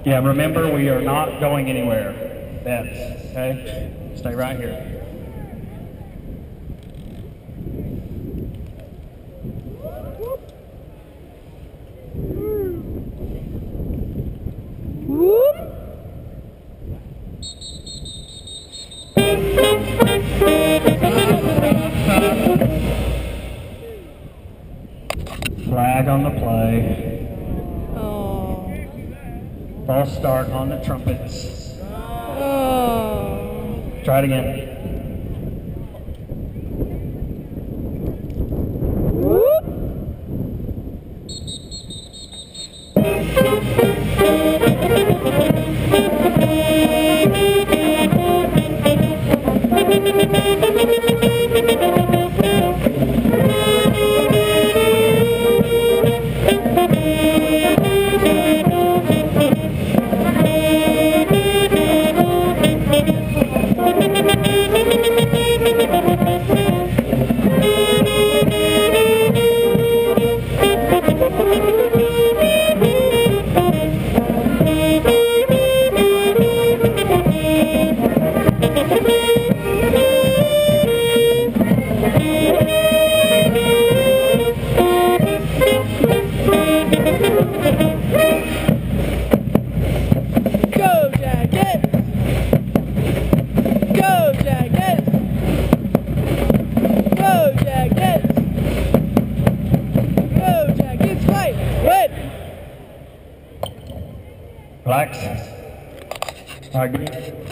Yeah, remember, we are not going anywhere. Bets, okay? Stay right here. Flag on the play. Oh. False start on the trumpets. Oh. Try it again. Go Jackets! Go Jackets! Go Jackets! Go Jackets! Fight! Win! Blacks. All right, good.